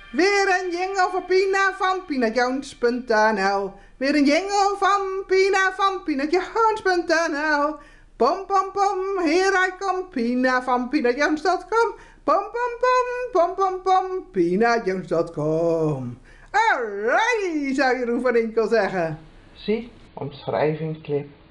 Weer een jingle voor Pina van PinaJones.nl. Weer een jingle van Pina van PinaJones.nl. Pom pom pom, here I come, Pina van PinaJones.com. Pom pom pom, pom pom pom, PinaJones.com. Alrighty, zou Jeroen van Inkel zeggen. Zie, omschrijving clip.